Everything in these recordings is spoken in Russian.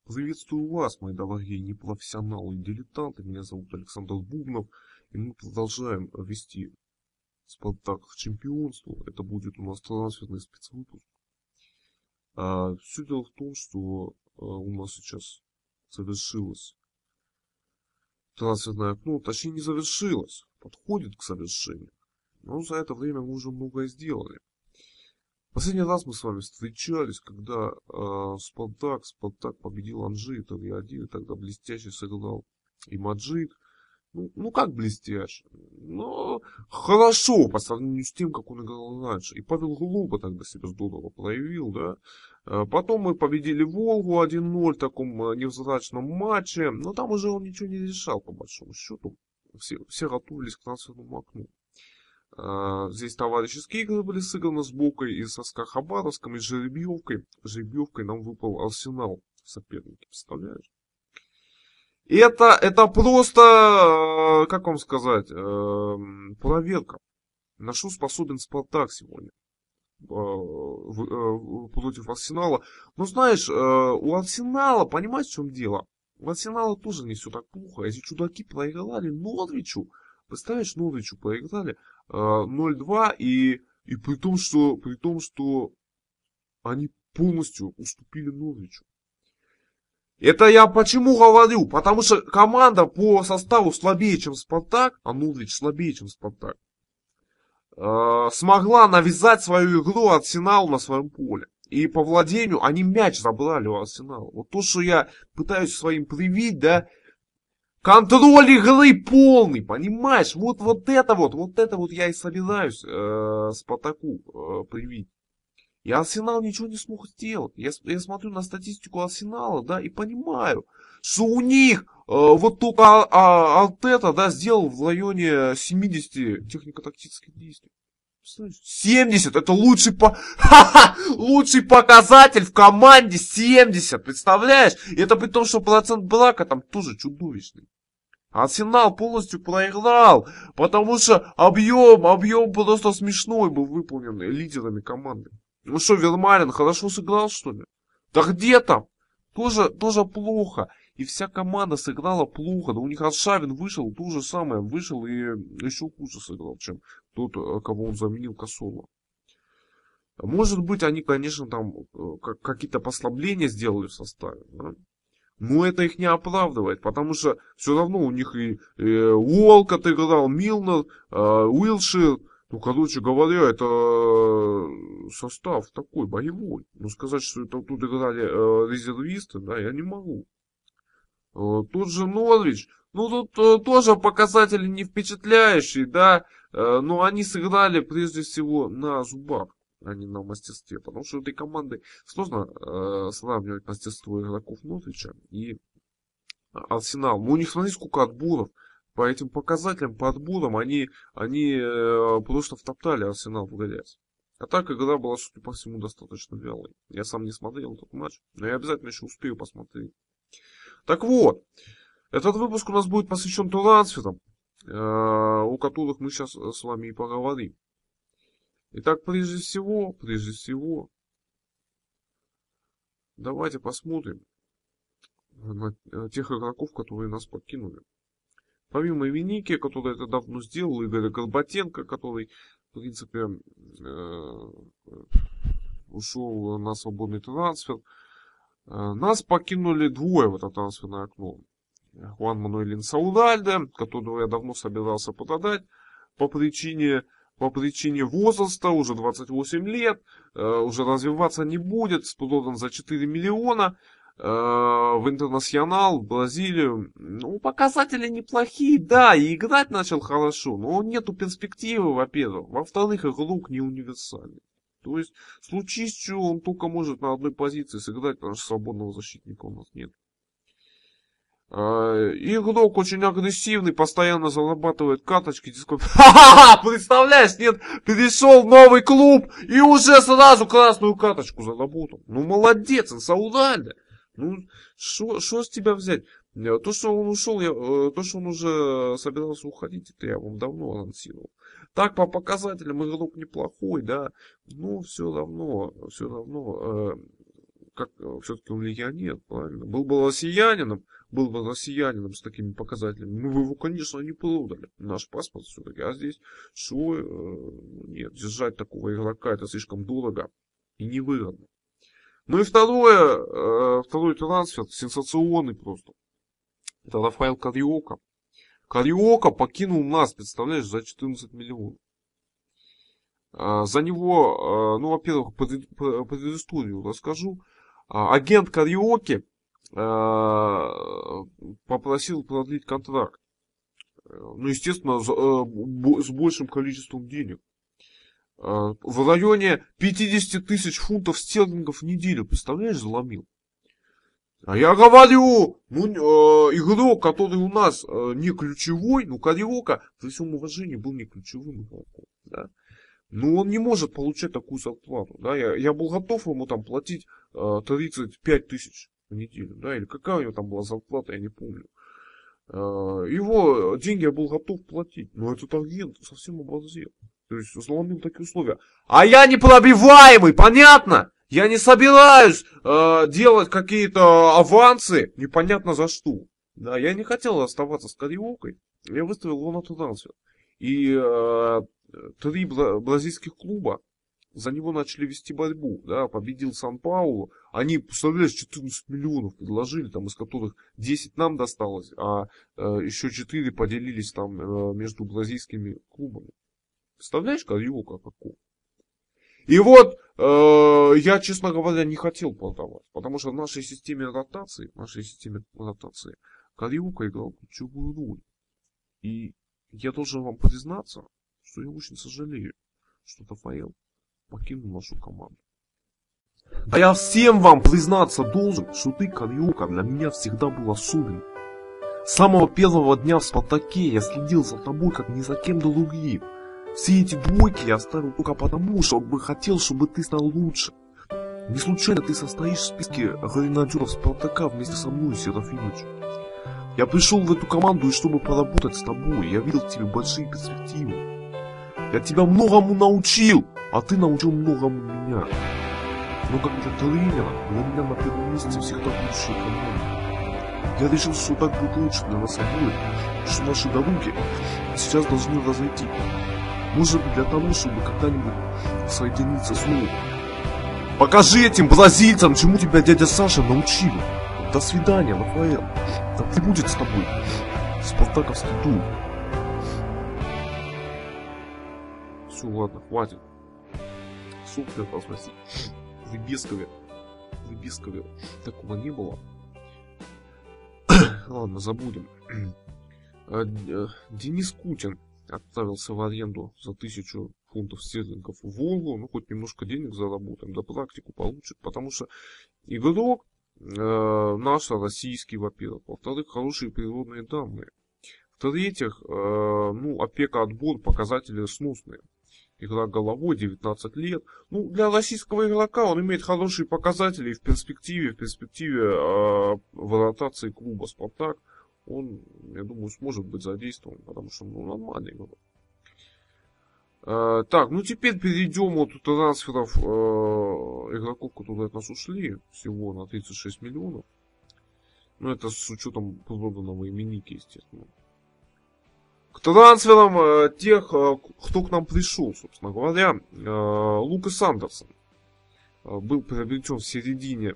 Приветствую вас, мои дорогие непрофессионалы и дилетанты. Меня зовут Александр Бубнов. И мы продолжаем вести Спартак в чемпионство. Это будет у нас трансферный спецвыпуск. Все дело в том, что у нас сейчас завершилось трансферное окно. Точнее, не завершилось. Подходит к совершению. Но за это время мы уже многое сделали. Последний раз мы с вами встречались, когда Спартак победил Анжи 3-1, и тогда блестяще сыграл и Маджид. Ну как блестяще? Но хорошо по сравнению с тем, как он играл раньше. И Павел Глоба тогда себя здорово проявил, да. Потом мы победили Волгу 1-0 в таком невзрачном матче. Но там уже он ничего не решал, по большому счету. Все готовились к трансферному окну. Здесь товарищеские игры были сыграны с Бокой и со СКА Хабаровском, и с жеребьевкой. Жеребьевкой нам выпал Арсенал соперники, представляешь? И это просто, как вам сказать, проверка. На что способен Спартак сегодня против Арсенала. Но знаешь, у Арсенала, понимаешь, в чем дело? У Арсенала тоже не все так плохо. Эти чудаки проиграли Норвичу. Представляешь, Норвичу проиграли 0-2, и при том, что они полностью уступили Норвичу. Это я почему говорю? Потому что команда по составу слабее, чем Спартак, а Норвич слабее, чем Спартак, смогла навязать свою игру Арсеналу на своем поле. И по владению они мяч забрали у Арсенала. Вот то, что я пытаюсь своим привить, да, контроль игры полный, понимаешь? Вот это я и собираюсь Спартаку привить. И Арсенал ничего не смог сделать. Я смотрю на статистику Арсенала, да, и понимаю, что у них вот только Артета, да, сделал в районе 70 технико-тактических действий. 70, это лучший показатель в команде 70, представляешь? И это при том, что процент брака там тоже чудовищный. Арсенал полностью проиграл, потому что объем просто смешной был выполнен лидерами команды. Ну что, Вермарин хорошо сыграл, что ли? Да где там? Тоже плохо. И вся команда сыграла плохо. Да у них Аршавин вышел, то же самое. Вышел и еще хуже сыграл, чем тот, кого он заменил, Косово. Может быть, они, конечно, там какие-то послабления сделали в составе. Да? Но это их не оправдывает, потому что все равно у них и Уолкотт играл, Милнер, Уилшир. Ну, короче говоря, это состав такой боевой. Но сказать, что это тут играли резервисты, да, я не могу. Тот же Норвич, ну тут тоже показатели не впечатляющие, да, но они сыграли прежде всего на зубах, а не на мастерстве. Потому что у этой команды сложно сравнивать мастерство игроков Норвича и Арсенал. Ну, у них, смотри, сколько отборов. По этим показателям, по отборам, они просто втоптали Арсенал в грязь. А так игра была, судя по всему, достаточно вялой. Я сам не смотрел этот матч, но я обязательно еще успею посмотреть. Так вот, этот выпуск у нас будет посвящен трансферам, о которых мы сейчас с вами и поговорим. Итак, прежде всего, давайте посмотрим на тех игроков, которые нас покинули. Помимо Виники, который это давно сделал, Игоря Горбатенко, который, в принципе, ушел на свободный трансфер, нас покинули двое в это трансферное окно. Хуан Мануэль Инсаудальде, которого я давно собирался продать по причине возраста, уже 28 лет, уже развиваться не будет, продан за 4 миллиона. В Интернационал, в Бразилию. Ну, показатели неплохие, да, и играть начал хорошо, но нету перспективы, во-первых. Во-вторых, игрок не универсальный. То есть, случись что, он только может на одной позиции сыграть, потому что свободного защитника у нас нет. Игрок очень агрессивный, постоянно зарабатывает карточки. Ха-ха-ха! Представляешь, нет, перешел в новый клуб и уже сразу красную карточку заработал. Ну, молодец, Инсаудальде. Ну, что с тебя взять? То, что он ушел, то, что он уже собирался уходить, это я вам давно анонсировал. Так, по показателям игрок неплохой, да, но все равно, как все-таки он легионер, правильно? Был бы россиянином с такими показателями, мы бы его, конечно, не продали. Наш паспорт все-таки. А здесь что? Нет, держать такого игрока это слишком дорого и невыгодно. Ну и второй трансфер, сенсационный просто. Это Рафаэл Кариока. Кариока покинул нас, представляешь, за 14 миллионов. За него, ну, во-первых, предысторию расскажу. Агент Кариоки попросил продлить контракт. Ну, естественно, с большим количеством денег. В районе 50 тысяч фунтов стерлингов в неделю, представляешь, заломил. А я говорю, ну, игрок, который у нас не ключевой, ну, Кариока, при всем уважении, был не ключевым игроком, да. Ну, он не может получать такую зарплату, да. Я был готов ему там платить 35 тысяч в неделю, да, или какая у него там была зарплата, я не помню. Его деньги я был готов платить, но этот агент совсем оборзел. То есть заломил такие условия. А я непробиваемый, понятно? Я не собираюсь делать какие-то авансы, непонятно за что. Да, я не хотел оставаться с Кариокой. Я выставил его на трансфер. И 3 бразильских клуба за него начали вести борьбу. Да, победил Сан-Паулу. Они, представляешь, 14 миллионов предложили, там, из которых 10 нам досталось, а еще 4 поделились там между бразильскими клубами. Представляешь, Кариока какой? И вот, я, честно говоря, не хотел продавать, потому что в нашей системе ротации, Кариока играл ключевую роль. И я должен вам признаться, что я очень сожалею, что Рафаэл покинул нашу команду. А я всем вам признаться должен, что ты, Кариока, для меня всегда был особенным. С самого первого дня в «Спартаке» я следил за тобой, как ни за кем другим. Все эти двойки я оставил только потому, что хотел, чтобы ты стал лучше. Не случайно ты состоишь в списке гренадеров «Спартака» вместе со мной, Серафимыч. Я пришел в эту команду, и чтобы поработать с тобой, я видел в тебе большие перспективы. Я тебя многому научил, а ты научил многому меня. Но как для тренера, для меня на первом месте всегда лучшая команда. Я решил, что так будет лучше для нас обоих, что наши дороги сейчас должны разойти. Может быть, для того, чтобы когда-нибудь соединиться снова. Покажи этим бразильцам, чему тебя дядя Саша научил. До свидания, Рафаэл. Да прибудет с тобой спартаковский дух. Все, ладно, хватит. Супер, посмотри. В Лебескове такого не было. Ладно, забудем. Денис Кутин отправился в аренду за 1000 фунтов стерлингов в Волгу. Ну, хоть немножко денег заработаем, да практику получит. Потому что игрок наш российский, во-первых. Во-вторых, хорошие природные данные. В-третьих, ну, опека, отбор, показатели сносные. Игра головой, 19 лет. Ну, для российского игрока он имеет хорошие показатели. И в перспективе в ротации клуба «Спартак» он, я думаю, сможет быть задействован, потому что, ну, нормальный игрок. Так, ну теперь перейдем от трансферов игроков, которые от нас ушли, всего на 36 миллионов. Ну, это с учетом проданного именника, естественно. К трансферам тех, кто к нам пришел, собственно говоря. Лукас Андерсон был приобретен в середине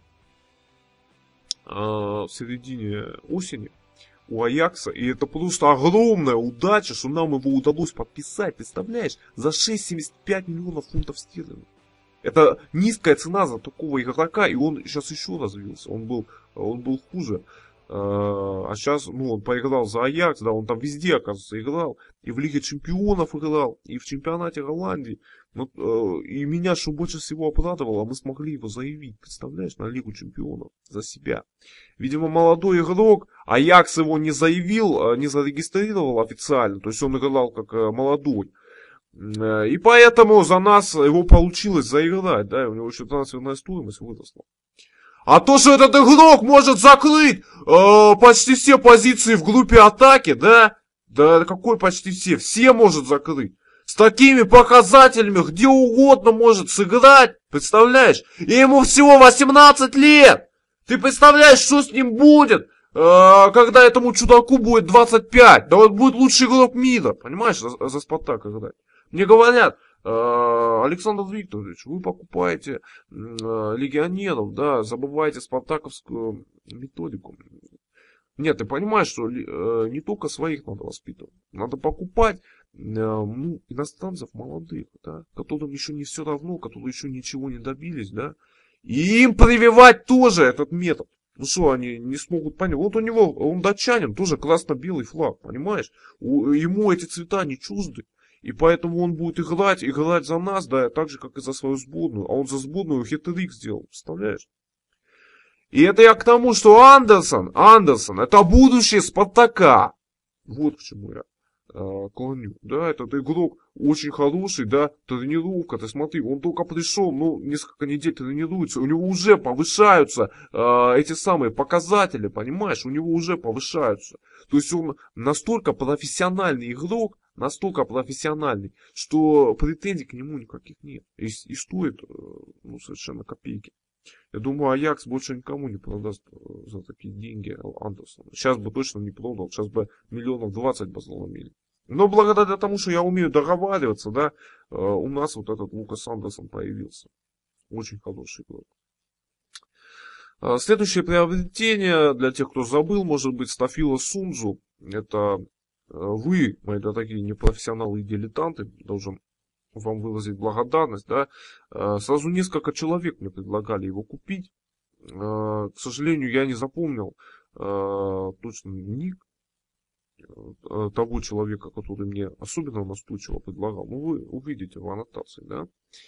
осени у Аякса. И это просто огромная удача, что нам его удалось подписать. Представляешь? За 6,75 миллионов фунтов стерлингов. Это низкая цена за такого игрока. И он сейчас еще развился. Он был хуже. А сейчас, ну, он поиграл за Аякс, да, он там везде, оказывается, играл. И в Лиге Чемпионов играл, и в чемпионате Голландии. Ну, и меня, что больше всего обрадовало, мы смогли его заявить, представляешь, на Лигу Чемпионов за себя. Видимо, молодой игрок, Аякс его не заявил, не зарегистрировал официально, то есть он играл как молодой. И поэтому за нас его получилось заиграть, да, и у него еще трансферная стоимость выросла. А то, что этот игрок может закрыть почти все позиции в группе атаки, да? Да какой почти все? Все может закрыть. с такими показателями где угодно может сыграть, представляешь? И ему всего 18 лет. Ты представляешь, что с ним будет, когда этому чудаку будет 25? Да он будет лучший игрок мира, понимаешь, за Спартак играть. Мне говорят, Александр Викторович, вы покупаете легионеров, да, забываете спартаковскую методику. Нет, ты понимаешь, что не только своих надо воспитывать. Надо покупать иностранцев молодых, да, которым еще не все равно, которые еще ничего не добились, да. И им прививать тоже этот метод. Ну что, они не смогут понять. Вот у него, он датчанин, тоже красно-белый флаг, понимаешь? Ему эти цвета не чужды. И поэтому он будет играть за нас, да, так же, как и за свою сборную. А он за сборную хет-трик сделал, представляешь? И это я к тому, что Андерсон, это будущее Спартака. Вот к чему я клоню. Да, этот игрок очень хороший, да, тренировка, ты смотри, он только пришел, ну, несколько недель тренируется, у него уже повышаются эти самые показатели, понимаешь, у него уже повышаются. То есть он настолько профессиональный игрок, настолько профессиональный, что претензий к нему никаких нет. И стоит, ну, совершенно копейки. Я думаю, Аякс больше никому не продаст за такие деньги Андерсона. Сейчас бы точно не продал, сейчас бы 20 миллионов бы заломили. Но благодаря тому, что я умею договариваться, да, у нас вот этот Лукас Андерсон появился. Очень хороший игрок. Следующее приобретение, для тех, кто забыл, может быть, Стафила Сунзу. Это вы, мои дорогие непрофессионалы и дилетанты, должен вам выразить благодарность, да. Сразу несколько человек мне предлагали его купить. К сожалению, я не запомнил точно ник того человека, который мне особенно настойчиво предлагал. Ну, вы увидите в аннотации, да.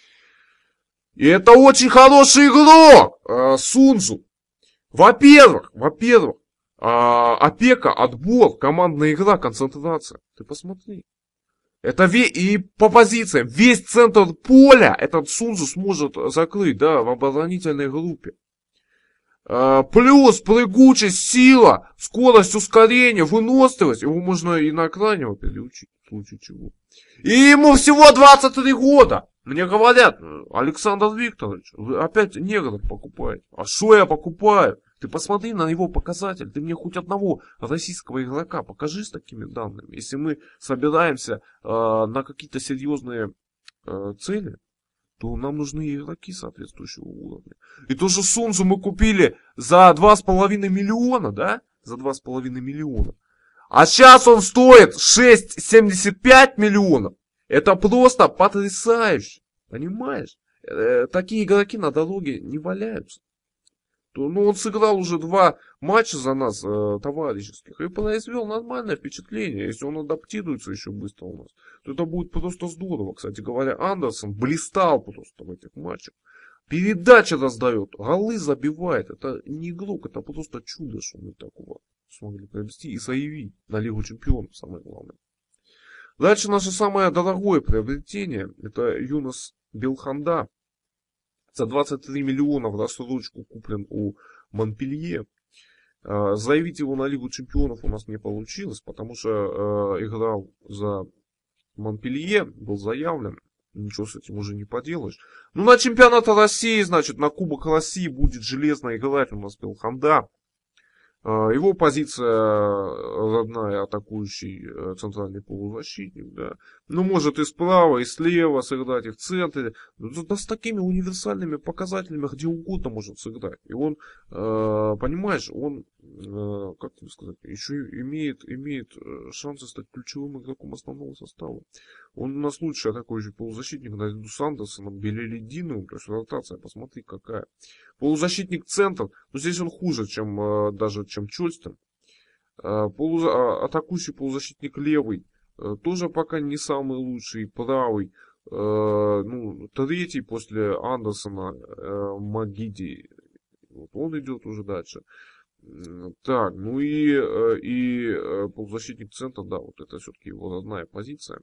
И это очень хороший игрок, Сунзу. Во-первых, опека, отбор, командная игра, концентрация. Ты посмотри. Это и по позициям, весь центр поля этот Сунзу сможет закрыть, да, в оборонительной группе. Плюс прыгучесть, сила, скорость, ускорение, выносливость. Его можно и на экране переучить, в случае чего. И ему всего 23 года. Мне говорят, Александр Викторович, вы опять негров покупаете. А что я покупаю? Ты посмотри на его показатель. Ты мне хоть одного российского игрока покажи с такими данными. Если мы собираемся на какие-то серьезные цели, то нам нужны игроки соответствующего уровня. И ту же Сунзу мы купили за 2,5 миллиона, да? За 2,5 миллиона. А сейчас он стоит 6,75 миллионов. Это просто потрясающе. Понимаешь? Такие игроки на дороге не валяются. Ну, он сыграл уже 2 матча за нас товарищеских и произвел нормальное впечатление. Если он адаптируется еще быстро у нас, то это будет просто здорово. Кстати говоря, Андерсон блистал просто в этих матчах. Передачи раздает, голы забивает. Это не игрок, это просто чудо, что мы такого смогли приобрести и заявить на Лигу Чемпионов, самое главное. Дальше наше самое дорогое приобретение, это Юнас Белханда. За 23 миллиона в рассрочку куплен у Монпелье. Заявить его на Лигу Чемпионов у нас не получилось, потому что играл за Монпелье, был заявлен. Ничего с этим уже не поделаешь. Ну, на чемпионат России, значит, на Кубок России будет железно играть у нас Белханда. Его позиция родная, атакующий центральный полузащитник, да. Ну, может и справа, и слева сыграть, и в центре. Да с такими универсальными показателями где угодно может сыграть. И он, понимаешь, он, как тебе сказать, еще имеет шансы стать ключевым игроком основного состава. Он у нас лучший атакующий полузащитник наряду с Андерсоном, Белелединовым. То есть ротация, посмотри, какая. Полузащитник-центр, но здесь он хуже, чем даже чем Чольстон. Атакующий полузащитник левый, тоже пока не самый лучший. Правый, ну, третий после Андерсона, Магиди. Вот он идет уже дальше. Так, ну и полузащитник центра, да, вот это все-таки его родная позиция.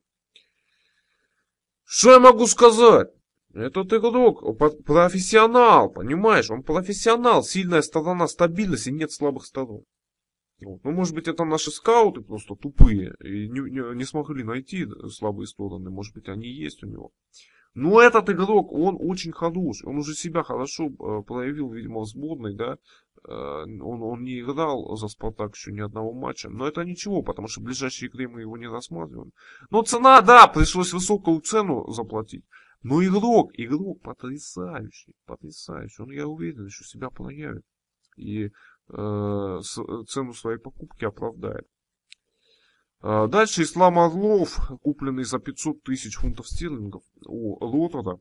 Что я могу сказать? Этот игрок профессионал, понимаешь? Он профессионал, сильная сторона, стабильность и нет слабых сторон. Вот. Ну, может быть, это наши скауты просто тупые и не смогли найти слабые стороны. Может быть, они есть у него. Но этот игрок, он очень хороший. Он уже себя хорошо проявил, видимо, в сборной, да. Он не играл за Спартак еще ни одного матча. Но это ничего, потому что в ближайшей игре мы его не рассматриваем. Но цена, да, пришлось высокую цену заплатить. Но игрок потрясающий, потрясающий. Он, я уверен, еще себя проявит. И цену своей покупки оправдает. Дальше Ислам Орлов, купленный за 500 тысяч фунтов стерлингов у Лотера.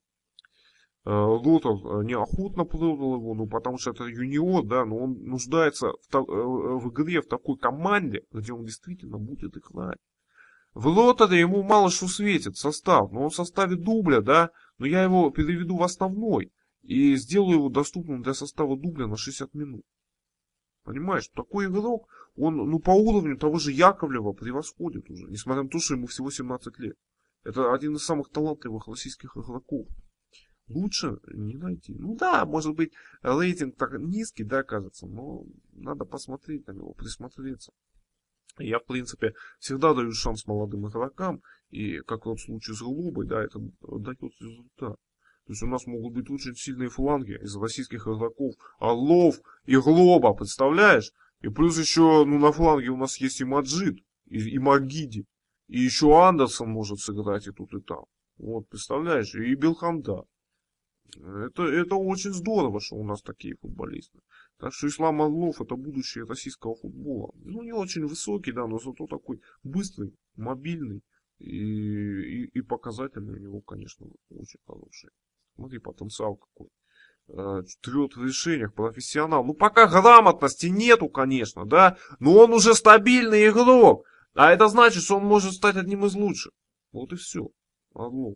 Лотер неохотно продал его, ну потому что это юниор, да, но он нуждается в игре в такой команде, где он действительно будет играть. В Лотере ему мало что светит состав, но он в составе дубля, да, но я его переведу в основной и сделаю его доступным для состава дубля на 60 минут. Понимаешь, такой игрок, он ну, по уровню того же Яковлева превосходит уже, несмотря на то, что ему всего 17 лет. Это один из самых талантливых российских игроков. Лучше не найти. Ну да, может быть, рейтинг так низкий, да, кажется, но надо посмотреть на него, присмотреться. Я, в принципе, всегда даю шанс молодым игрокам, и как вот в случае с Глобой, да, это дает результат. То есть у нас могут быть очень сильные фланги из российских игроков. Орлов и Глоба, представляешь? И плюс еще, ну, на фланге у нас есть и Маджид, и Магиди. И еще Андерсон может сыграть и тут, и там. Вот, представляешь? И Белхамда. Это очень здорово, что у нас такие футболисты. Так что Ислам Орлов это будущее российского футбола. Ну, не очень высокий, да, но зато такой быстрый, мобильный. И показательный у него, конечно, очень хороший. Смотри, потенциал какой. Трет в решениях, профессионал. Ну, пока грамотности нету, конечно, да. Но он уже стабильный игрок. А это значит, что он может стать одним из лучших. Вот и все. Орлов.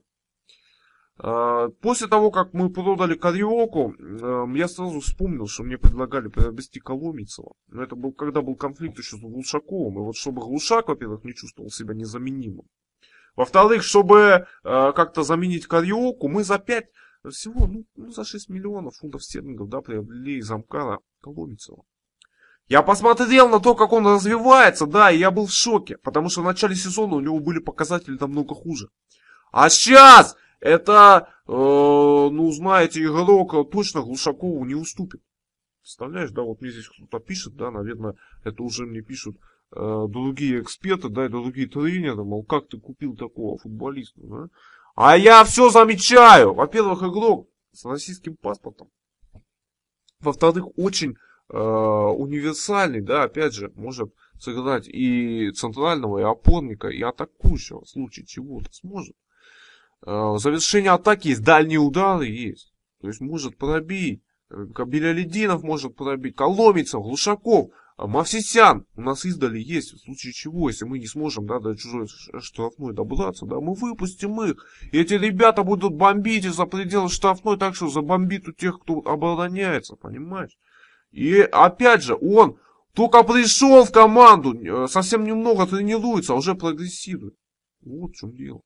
После того, как мы продали Кариоку, я сразу вспомнил, что мне предлагали приобрести Коломийцева. Но это был, когда был конфликт еще с Глушаковым. И вот чтобы Глушак, во-первых, не чувствовал себя незаменимым. Во-вторых, чтобы как-то заменить Кариоку, мы за 5, всего, ну, за 6 миллионов фунтов стерлингов, да, приобрели из Амкара Коломийцева. Я посмотрел на то, как он развивается, да, и я был в шоке. Потому что в начале сезона у него были показатели намного хуже. А сейчас это, ну, знаете, игрок точно Глушакову не уступит. Представляешь, да, вот мне здесь кто-то пишет, да, наверное, это уже мне пишут другие эксперты, да, и другие тренеры, мол, как ты купил такого футболиста, да? А я все замечаю. Во-первых, игрок с российским паспортом. Во-вторых, очень универсальный, да, опять же, может сыграть и центрального, и опорника, и атакующего, в случае чего-то сможет. Завершение атаки есть, дальние удары есть. То есть может пробить. Белялидинов может пробить. Коломийцев, Глушаков, Мавсисян. У нас издали есть. В случае чего, если мы не сможем, да, до чужой штрафной добраться, да, мы выпустим их. И эти ребята будут бомбить из-за предела штрафной, так что забомбит у тех, кто обороняется, понимаешь? И опять же, он только пришел в команду, совсем немного тренируется, а уже прогрессирует. Вот в чем дело.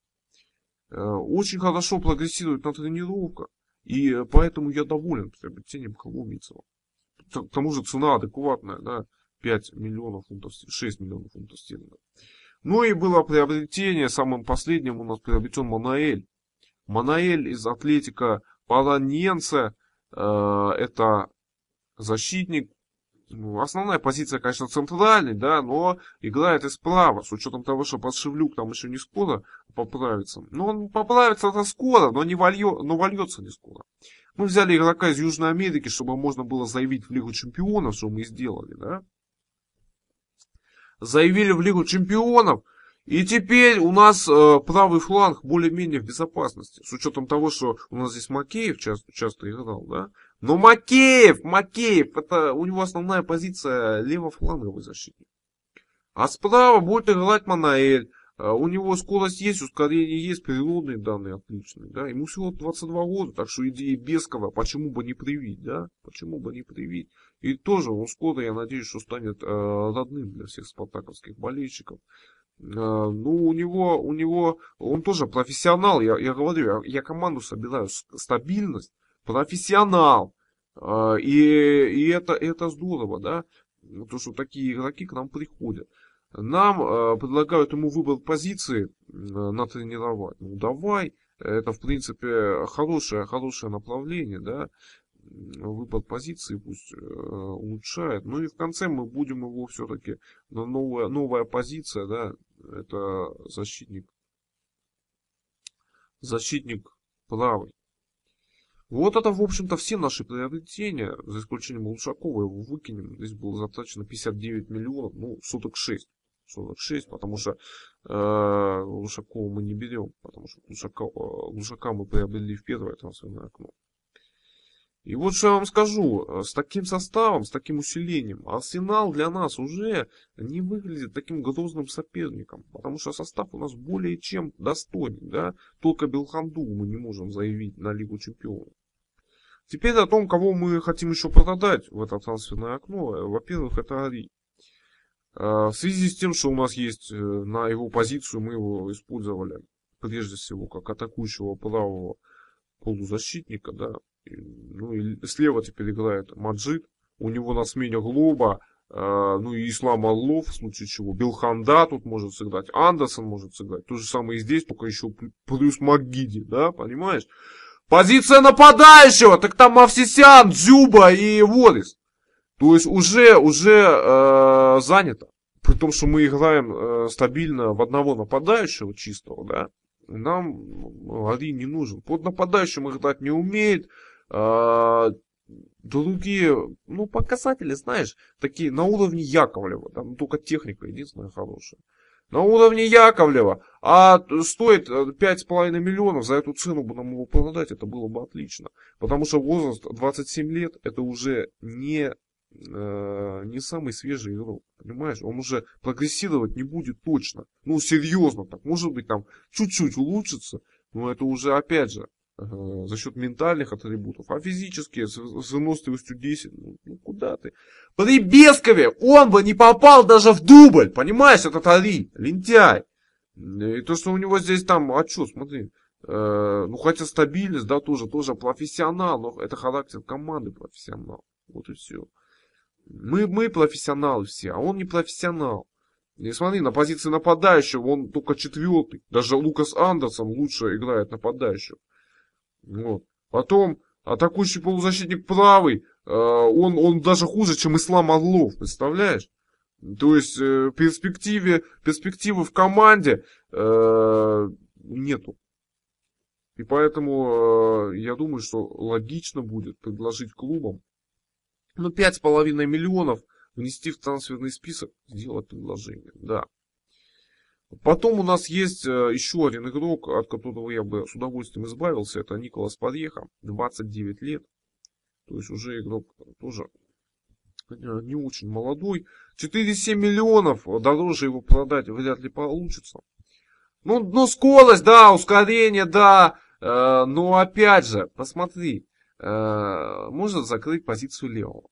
Очень хорошо прогрессирует на тренировках. И поэтому я доволен приобретением Коломийцева. К тому же цена адекватная, да, 5 миллионов фунтов, 6 миллионов фунтов стерлингов. Ну и было приобретение, самым последним у нас приобретен Манаэль. Манаэль из Атлетика Параньенсе, это защитник. Основная позиция, конечно, центральный, да, но играет и справа, с учетом того, что Подшивлюк там еще не скоро поправится. Но он поправится это скоро, но вольется не скоро. Мы взяли игрока из Южной Америки, чтобы можно было заявить в Лигу Чемпионов, что мы и сделали, да. Заявили в Лигу Чемпионов, и теперь у нас правый фланг более-менее в безопасности. С учетом того, что у нас здесь Макеев часто играл, да. Но Макеев, это у него основная позиция левофланговый защитник. А справа будет играть Манаэль. У него скорость есть, ускорение есть, природные данные отличные, да. Ему всего 22 года, так что идеи Бескова, почему бы не привить, да. Почему бы не привить. И тоже он скоро, я надеюсь, что станет родным для всех спартаковских болельщиков. Ну, у него, он тоже профессионал, я говорю, я команду собираю, стабильность. Профессионал. И это здорово, да. то, что такие игроки к нам приходят. Нам предлагают ему выбор позиции натренировать. Ну давай, это в принципе хорошее направление, да. Выбор позиции пусть улучшает. Ну и в конце мы будем его все-таки, новая позиция, да, это защитник правый. Вот это, в общем-то, все наши приобретения, за исключением Глушакова, его выкинем. Здесь было затрачено 59 миллионов, ну, 46. 46, потому что Глушакова мы не берем, потому что Глушака мы приобрели в первое трансферное окно. И вот что я вам скажу, с таким составом, с таким усилением, Арсенал для нас уже не выглядит таким грозным соперником, потому что состав у нас более чем достойный, да, только Белханду мы не можем заявить на Лигу Чемпионов. Теперь о том, кого мы хотим еще продать в это трансферное окно. Во-первых, это Ари. В связи с тем, что у нас есть на его позицию, мы его использовали прежде всего как атакующего правого полузащитника, да. Ну и слева теперь играет Маджид. У него на смене Глоба, ну и Ислам Орлов, в случае чего. Белханда тут может сыграть, Андерсон может сыграть. То же самое и здесь, только еще плюс Макгиди, да, понимаешь? Позиция нападающего, так там Мавсисян, Дзюба и Ворис. То есть уже занято. При том, что мы играем стабильно в одного нападающего чистого, да. Нам Ари не нужен. Под нападающим играть не умеет. Другие, ну, показатели, знаешь, такие на уровне Яковлева. Там только техника единственная хорошая. На уровне Яковлева. А стоит 5,5 миллионов, за эту цену бы нам его продать, это было бы отлично. Потому что возраст 27 лет, это уже не самый свежий игрок. Понимаешь? Он уже прогрессировать не будет точно. Ну, серьезно так. Может быть, там чуть-чуть улучшится. Но это уже, опять же, за счет ментальных атрибутов. А физические, с выносливостью 10, ну куда ты? При Бескове он бы не попал даже в дубль. Понимаешь, этот Ари, лентяй. И то, что у него здесь там, а что, смотри. Ну, хотя стабильность, да, тоже профессионал. Но это характер команды профессионал. Вот и все. Мы профессионалы все, а он не профессионал. И смотри, на позиции нападающего он только 4-й. Даже Лукас Андерсон лучше играет нападающего. Вот. Потом атакующий полузащитник правый, он даже хуже, чем Ислам Орлов, представляешь? То есть перспективы в команде нету. И поэтому я думаю, что логично будет предложить клубам, ну, 5,5 миллионов внести в трансферный список, сделать предложение, да. Потом у нас есть еще один игрок, от которого я бы с удовольствием избавился. Это Николас Пареха, 29 лет. То есть уже игрок тоже не очень молодой. 4,7 миллионов, дороже его продать вряд ли получится. Ну скорость, да, ускорение, да. Но опять же, посмотри, можно закрыть позицию левого.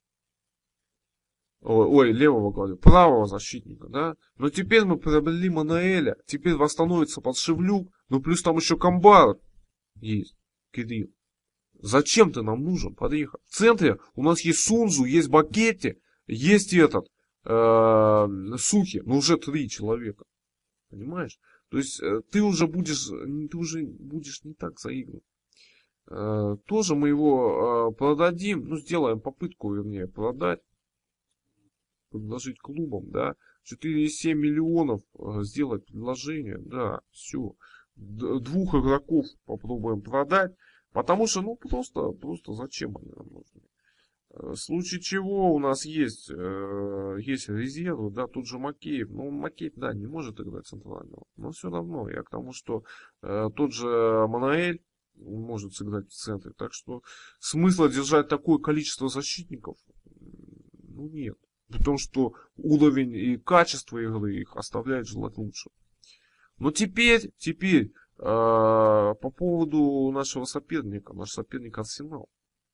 Левого, говорю, правого защитника, да. Но теперь мы приобрели Манаэля, теперь восстановится Подшевлюк, ну плюс там еще Камбар есть, Кирилл. Зачем ты нам нужен, Пареха? В центре у нас есть Сунзу, есть Бакетти, есть этот, Сухи, но уже 3 человека, понимаешь? То есть ты уже будешь не так заигрывать. Тоже мы его продадим, ну сделаем попытку, вернее, продать. Предложить клубам, да, 4,7 миллионов сделать предложение, да, все. 2 игроков попробуем продать, потому что, ну, просто зачем они нам нужны? В случае чего у нас есть резервы, да, тут же Макеев, ну, Макеев, да, не может играть центрального, но все равно, я к тому, что тот же Манаэль может сыграть в центре, так что смысла держать такое количество защитников, ну, нет. При том, что уровень и качество игры их оставляет желать лучше. Но теперь по поводу нашего соперника. Наш соперник Арсенал.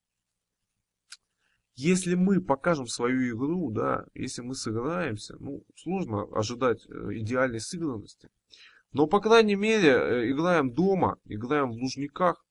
Если мы покажем свою игру, да, если мы сыграемся, ну, сложно ожидать идеальной сыгранности. Но, по крайней мере, играем дома, играем в Лужниках.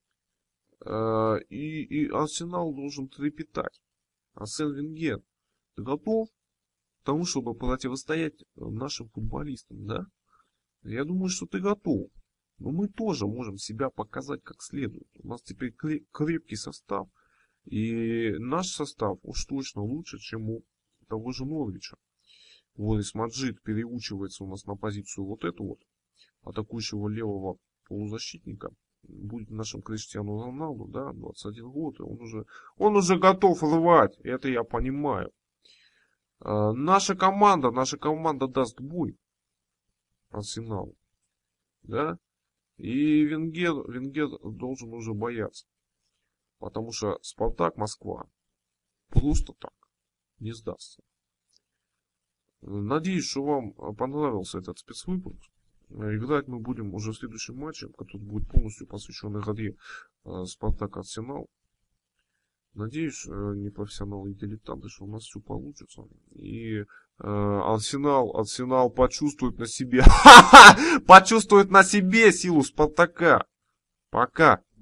И Арсенал должен трепетать. Арсен Венгер. Ты готов к тому, чтобы противостоять нашим футболистам, да? Я думаю, что ты готов. Но мы тоже можем себя показать как следует. У нас теперь крепкий состав. И наш состав уж точно лучше, чем у того же Норвича. Лорис Маджид переучивается у нас на позицию вот эту вот, атакующего левого полузащитника. Будет нашим Криштиану Роналду, да, 21 год, и он уже готов рвать, это я понимаю. Наша команда даст бой Арсеналу, да, и Венгер должен уже бояться, потому что Спартак Москва просто так не сдастся. Надеюсь, что вам понравился этот спецвыпуск. Играть мы будем уже в следующем матче, который будет полностью посвящен игре Спартак-Арсенал. Надеюсь, непрофессионалы и дилетанты, что у нас все получится. И Арсенал почувствует на себе, почувствует на себе силу Спартака. Пока.